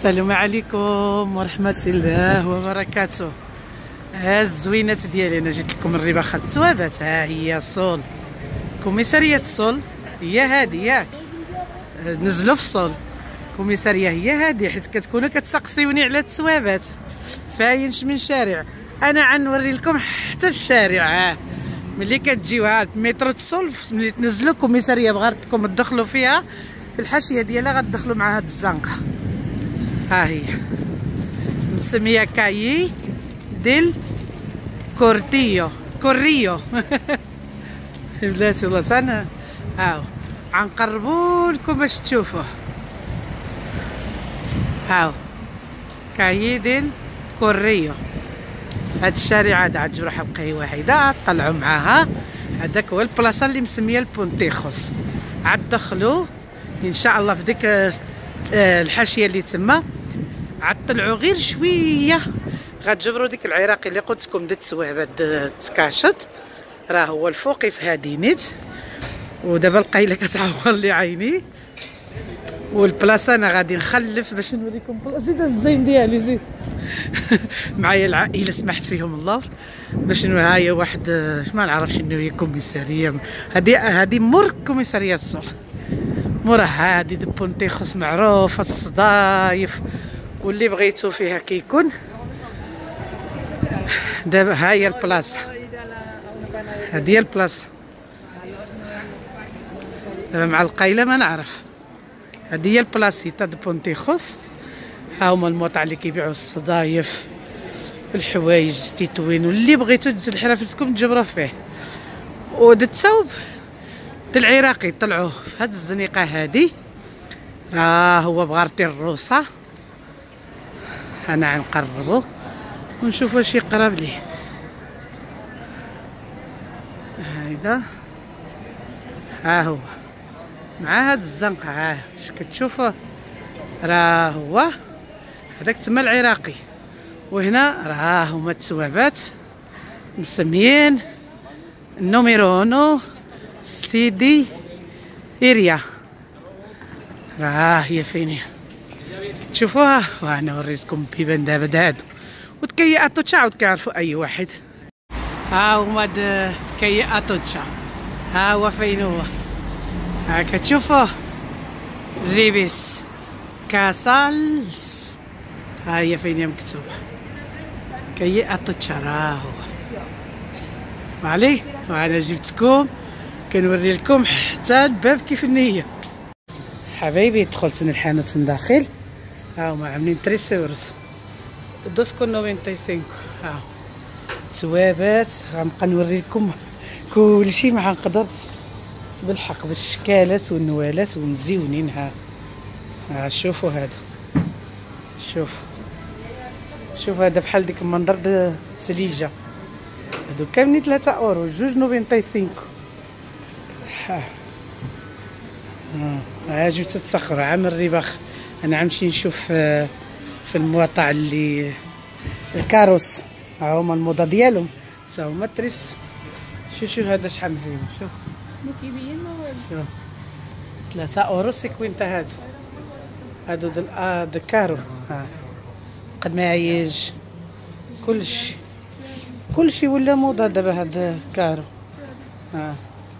السلام عليكم ورحمة الله وبركاته. ها الزوينات ديالي، انا جيت لكم الربا التوابات. ها هي صول، كوميسارية صول هي هادي، ياك نزلوا في صول كوميسارية هي هادي، حيت كتكونوا كتسقسيوني على التوابات فاينش من شارع. انا غنوري لكم حتى الشارع. ها ملي كتجيو ها مترو تصول، ملي تنزلوا كوميسارية بغاتكم تدخلوا فيها في الحاشيه ديالها غتدخلوا مع هاد الزنقه. ها هي مسميه كايي ديل كوريو بلاتي والله. انا هاو غنقربوا لكم باش تشوفوه. هاو كايي ديل كوريو. هاد الشارع هذا عاد جروح بقاي واحده طلعوا معاها. هذاك هو البلاصه اللي مسميه البونتيخوس. عاد دخلوا ان شاء الله في ديك الحاشيه اللي تما. عاد طلعوا غير شويه غتجبروا ديك العراقي اللي قلت لكم ديت السويعبات تكاشط، راه هو الفوقي في هادي نيت. ودابا القايله كتعور لي عيني. والبلاصه انا غادي نخلف باش نوريكم زيد الزين ديالي زيد معايا العائله سمحت فيهم الله باش هاهي واحد ما نعرف شنو هي كوميساريه. هادي مور كوميساريه الصول، موراها هادي دي بونتيخوس معروفه الصدايف واللي بغيتو فيها كيكون. دابا ها هي البلاصه، هادي هي البلاصه. دابا مع القايله ما نعرف. هادي هي البلاصيطه دي بونتيخوس. ها هما الموطع اللي كيبيعوا الصدايف، الحوايج، التيتوين واللي بغيتو حرفتكم تجبروه فيه. وديت الثوب ديال العراقي طلعوه في هاد الزنيقه هادي، راه هو بغارتي الروسه. انا غنقربو ونشوفو واش يقرب ليه. هايدا ها هو مع هاد الزنقه. ها اش كتشوفوه، راه هو هذاك تما العراقي. وهنا راه هما التوابات مسميين النوميرو اونو سيدي إيريا. راه هي فين تشوفوها. وانا وريتكم بيبان دابا هادو وتكيا اتوتشا عاود كيعرفوا اي واحد. ها هما كيا اتوتشا. ها هو فين هو. ها كتشوفوه ريبيس كاسالس. ها هي فين هي مكتوبه كيا اتوتشا. راه هو عليه. وانا جبتكم كنوري لكم حتى الباب كيف النيه. حبايبي دخلت من الحانوت من داخل. ها هما عاملين تريسورز دوسكو 95. ها ثوابات غنبقى نوري لكم كلشي ما غنقدر بالحق بالشكالات والنوالات ومزيونين. ها شوفوا هذا، شوف هذا بحال ديك المنظر بالثليجه. هادو كاملين 3 اورو، 2.95. ها جبت تسخر عام الرباخ. انا غنمشي نشوف في المواطع اللي الكاروس. ها هما الموضه ديالهم حتى هما تريس. شوف هذا شحال مزيان. شوف ما كيبين ما والو. شوف 3 اورو سيكوينتا. هادو د كارو. ها قمايج كلشي ولا موضه دابا هاد كارو. ها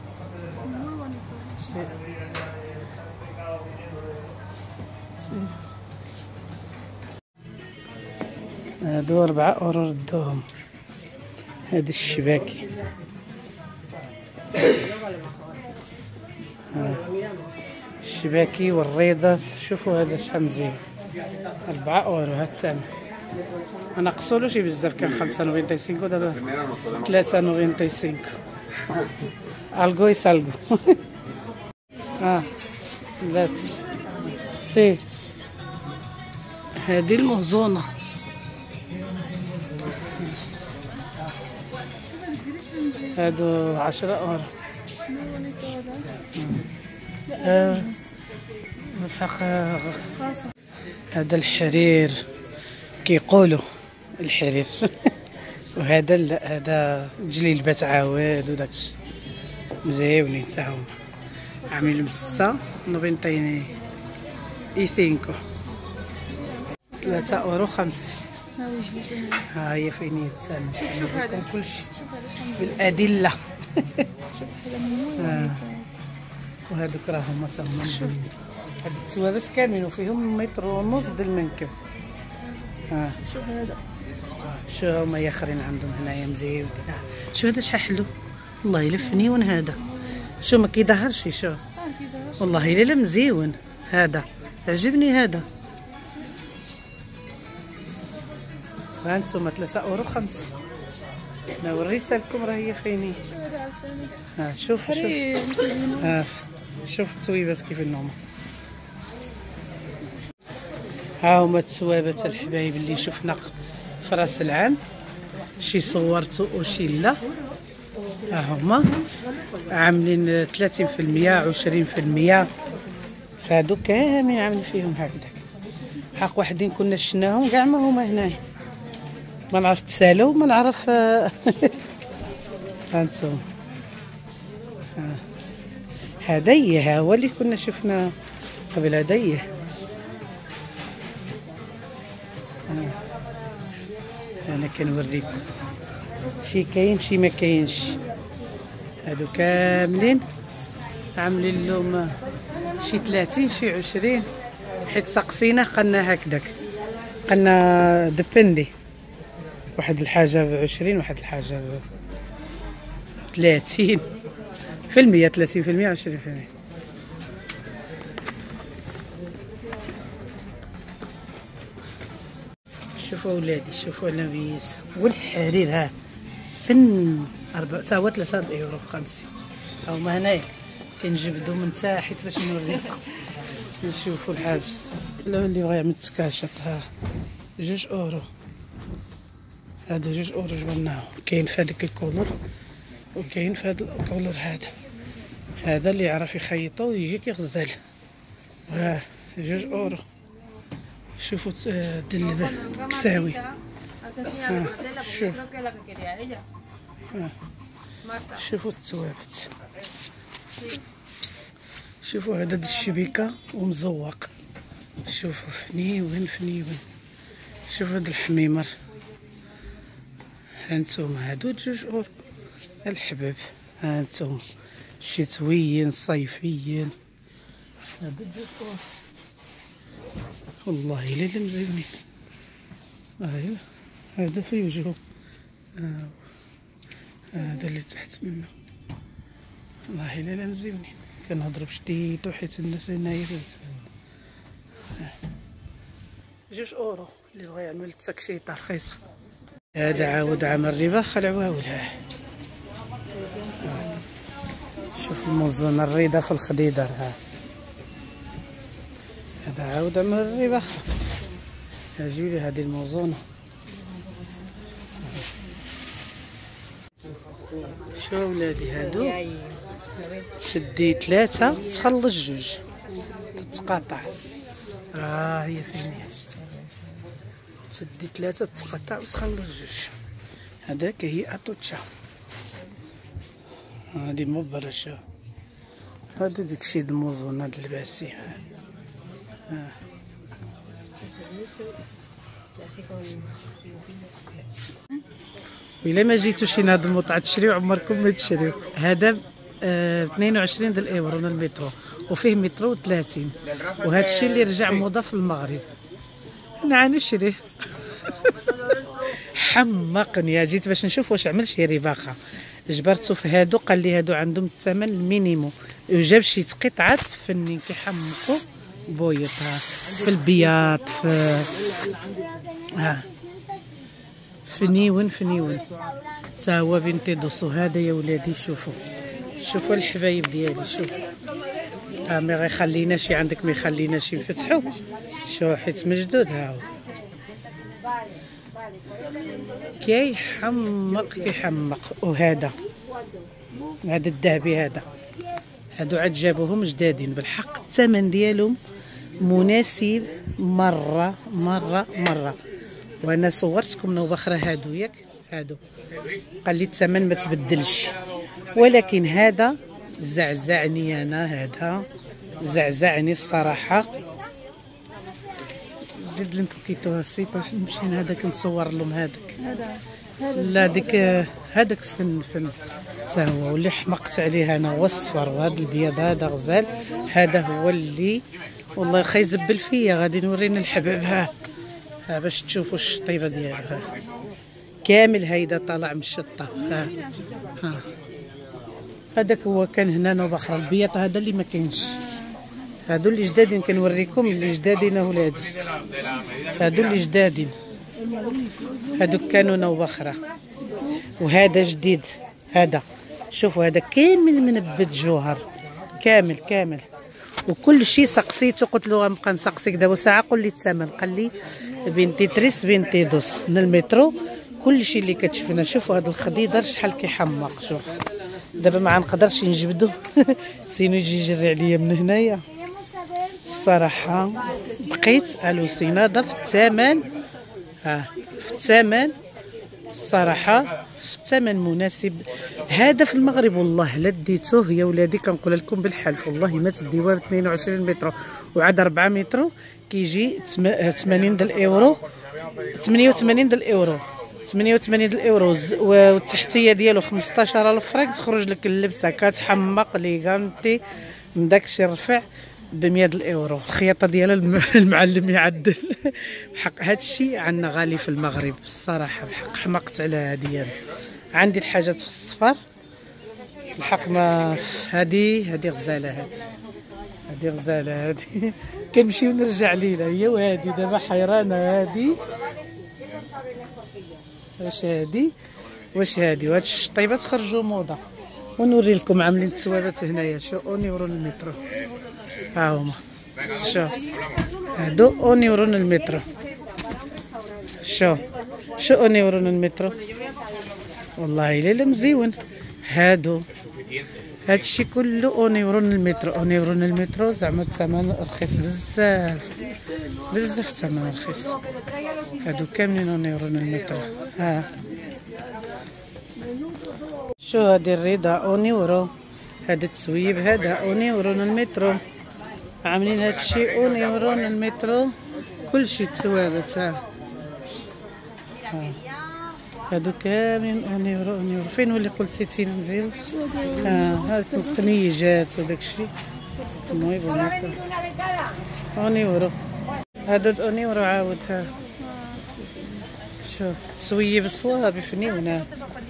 هادو 4 اورو ردوهم. هادي الشباكي. الشباكي والريضة. شوفوا هذا شحال مزيان، 4 اورو. هاد الثمن انا قصولو شي بزاف، كان 5.95 ودابا 3.95. الغو يسالغو ذات سي. هادي الموزونة. هادو 10 اورو. بالحق هذا الحرير كيقولوا الحرير وهذا لا، هذا جليلبات عواد وداكشي مزيونين حتى هما. عاملين 6.95. 3.50€. ها هو جوج. ها هي فين هي الثمن. شوف هذا. كلشي شوف هذا شحال مزيان. بالادله. شوف هذا ممول. وهذوك راه هما تا هما مزيانين. هاد التوابات كاملين وفيهم متر ونص د المنكب. شوف هذا. شو هما ياخرين عندهم هنايا مزيونين. شو هذا شحال حلو والله الا فنيون هذا. شو ما كيظهرش شو كيظهر. والله الا مزيون هذا عجبني هذا. ها انتم 3.50€. انا وريتها لكم راه هي فيني. هذا عاوتاني. شوف حريم كيبينو. شوف التويبات كيف هما. ها هما التوابات الحبايب اللي شفنا في راس العام، شي صورتو وشي لا. ها هما عاملين 30% 20%، فهادو كاملين عاملين فيهم هكذاك. حق وحدين كنا شفناهم كاع ما هما هنايا، ما نعرف تسالو ما نعرف. هانتوما هدايا ها هو اللي كنا شفنا قبل. هدايا انا كنوريكم شي كاين شي ما كاينش. هادو كاملين عاملين لهم شي 30 شي 20، حيت سقسينا قلنا هكذاك، قلنا ديبندي واحد الحاجه ب20 واحد الحاجه ب 30%، 30% 20%. شوفوا ولادي، شوفوا النبيس والحرير. ها فن 3.50€. هما هنايا كنجبدو من تحت باش نوريكم نشوفوا الحاجه. اللي بغى يعمل تكاشط ها 2€. هذا 2€ جبناه. كاين في هذاك الكولور وكاين في هذا الكولور. هذا اللي يعرف يخيطو ويجي كيغزال. ها 2€. شوفوا دلبه كساوي. شوفوا التوابت. شوفوا هذا الشبيكه ومزوق. شوفوا فنيون فنيون. شوفوا هذا الحميمر. هانتوما هادو 2€ الحباب. هانتوما شتويين صيفيين. هذا 2€. والله الا مزيونين. ايوا هذا في وجهه. هذا اللي تحت منه. والله الا مزيونين. كنهضروا بشديد حيت الناس هنايا بزاف. 2€ اللي بغى يعمل التكشيطه رخيصه. هذا عاود عمل رباخ العواولة. شوف الموزون الريضه في الخديدر. هذا عاود عمل الرباخ. اجيولي هذه الموزونه. شو ولادي هادو تدي 3 تخلص 2 تتقاطع. راه هي فين هي تدي 3 تتقطع وتخلص 2. هذاك هي اتوتشا. هادي مبرشة. هذا داكشي د الموزون هاد اللباسي. وإلا ما جيتوش هنا هاد الموطعة تشريو عمركم ما تشريو. هذا 22 د الإيورو من المترو، وفيه مترو 30، وهذا الشيء اللي رجع موضة في المغرب. انا نشريه. حمقني. جيت باش نشوف واش عمل شي رباخه، جبرتو في هادو قال لي هادو عندهم الثمن المينيموم، وجاب شي قطعات فنين كيحمقوا بويط في البياض في فنيون فنيون. تا هو بنتي دوسو. هذا يا ولادي شوفوا الحبايب ديالي. شوفوا ما غيخليناش عندك، ما يخليناش نفتحو. شو حيت مجدود. ها هو كيحمق. وهذا الذهبي هادو عاد جابوهم جدادين بالحق. الثمن ديالهم مناسب مره. وانا صورتكم نوبخره هادو ياك. هادو قال لي الثمن ما تبدلش، ولكن هذا زعزعني. انا هذا زعزعني الصراحه، زيد لهم بوكيتو هاسي باش نمشي هذاك نصور لهم هذاك. هذا لا ديك هذاك فن حتى هو واللي حمقت عليه انا هو الصفر، وهذا البيض هذا غزال، هذا هو اللي والله خا زبل فيا. غادي نورينا الحباب ها باش تشوفوا الشطيبه ديالو. ها كامل هيدا طالع من الشطه. ها هذاك هو كان هنا نوبه اخرى. البيض هذا اللي ما كاينش، هادو اللي جدادين كنوريكم اللي جدادين ولادي، هادو اللي جدادين، هادو كانوا نوبه اخرى. وهذا جديد هذا، شوفوا هذا كامل منبت جوهر كامل وكل شيء. سقسيته قلت له غنبقى نسقسيك دابا ساعه قول لي الثمن، قال لي 23 من المترو كل شيء اللي كتشوفنا. شوفوا هذا الخضيضر شحال كيحمق. شوف دابا ما غنقدرش نجبدو سينو يجي يجري عليا من هنايا الصراحه. بقيت الوسيناده في الثمن. في الثمن الصراحه، في الثمن مناسب. هذا في المغرب والله لا ديتوه يا ولادي، كنقول لكم بالحلف والله ما تديوها ب 22 متر وعاد 4 متر كيجي 80 ديال الاورو، 88 ديال الاورو، 88 ديال الاورو. والتحتيه ديالو 15000 فرنك. تخرج لك اللبسه كتحمق ليغانتي من داكشي رفع ب 100 الاورو. الخياطه ديالها المعلم يعدل. بحق هادشي عندنا غالي في المغرب الصراحه. بحق حمقت على هادي. عندي الحاجات في الصفر الحق. ما هادي غزاله، هادي غزاله هادي كنمشي ونرجع لينا هي. وهادي دابا حيرانه هادي واش هادي وهاد الشطيبات خرجوا موضه. ونوري لكم عاملين التوابات هنايا. شو اونيورون المترو، ها هما شو هادو اونيورون المترو. شو اونيورون المترو والله الا مزيون. هادشي كله اونيورون المترو. اونيورون المترو زعما الثمن رخيص بزاف الثمن رخيص. هادو كاملين اونيورون المترو. ها شو هادي الرضا اونيورو، هذا التسويب هذا اونيورون المترو. عاملين هادشي اونيورون المترو كلشي التوابات. هادو كاملين اونيورو. فين اللي قلت سيتينا مزيان؟ هاد القنيجات وداكشي. المهم هكا اونيورو. هادو اونيورو عاود. ها شوف تسويب الصوابي فنيونه.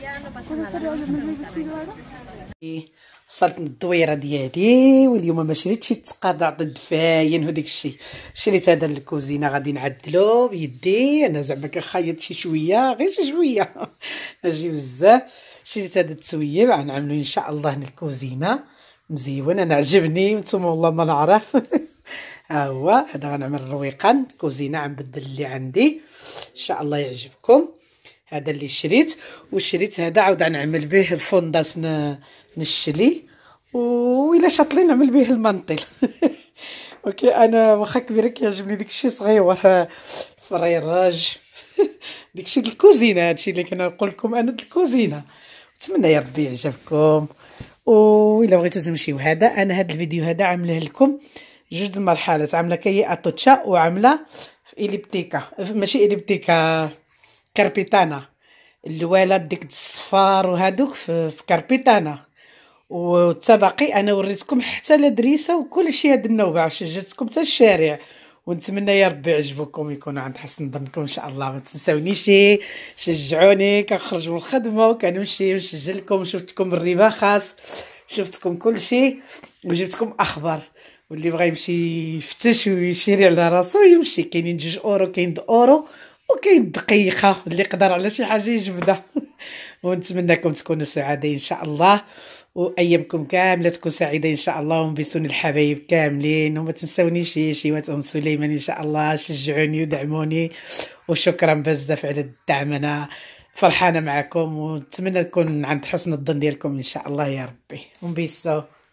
وصلت من الدويره ديالي واليوم ما شريتش التقاطع ضد فاين وداك الشيء. شريت هذا للكوزينه غادي نعدلو بيدي انا. زعما كنخيط شي شويه غير شي شويه ماشي بزاف. شريت هذا التسويب غنعملو ان شاء الله للكوزينه مزيون. انا عجبني وانتم والله ما نعرف. ها هو هذا غنعمل الرويقان كوزينه. غنبدل اللي عندي ان شاء الله يعجبكم. هذا اللي شريت. وشريت هذا عاود غنعمل به الفونداس نشلي. وإلا شاطلين نعمل به المنطل. اوكي انا واخا كبيره كيعجبني داكشي صغيور فريراج. داكشي د الكوزينه، هادشي اللي كنقول لكم انا د الكوزينه. نتمنى يا ربي يعجبكم. وإلا بغيتو تمشيو هذا انا هذا الفيديو هذا عامله لكم جوج المرحلات. عامله كي اتوتشا وعامله في اليبتيكا، ماشي اليبتيكا، كاربيتانا. الاولى ديك الصفار وهادوك في كاربيتانا. والتباقي انا وريتكم حتى لدريسه وكل شيء. هاد النوبه شجعتكم حتى الشارع. ونتمنى يا ربي يعجبكم يكون عند حسن ظنكم ان شاء الله. ما تنساونيش شجعوني. كنخرج من الخدمه وكنمشي نسجل لكم. شفتكم الربا خاص، شفتكم كل شيء وجبتكم اخبار. واللي بغى يمشي يفتش ويشري على راسو يمشي. كاينين 2 اورو، كاين اورو، وكاين دقيقه. اللي يقدر على شي حاجه يجبدها. ونتمنىكم تكونوا سعداء ان شاء الله. وايامكم كامله تكون سعيده ان شاء الله. ونبسوني الحبايب كاملين. وما تنساونيش شيوات ام سليمان ان شاء الله. شجعوني ودعموني. وشكرا بزاف على الدعم. انا فرحانه معكم ونتمنى نكون عند حسن الظن ديالكم ان شاء الله يا ربي. ونبيسو.